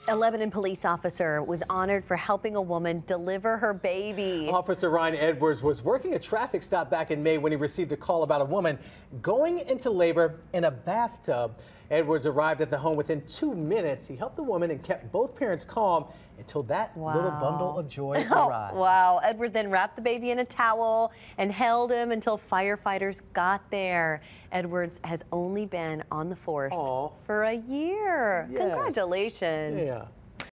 A Lebanon police officer was honored for helping a woman deliver her baby. Officer Ryan Edwards was working a traffic stop back in May when he received a call about a woman going into labor in a bathtub. Edwards arrived at the home within 2 minutes. He helped the woman and kept both parents calm until that little bundle of joy arrived. Wow. Edward then wrapped the baby in a towel and held him until firefighters got there. Edwards has only been on the force for a year. Yes. Congratulations. Yeah.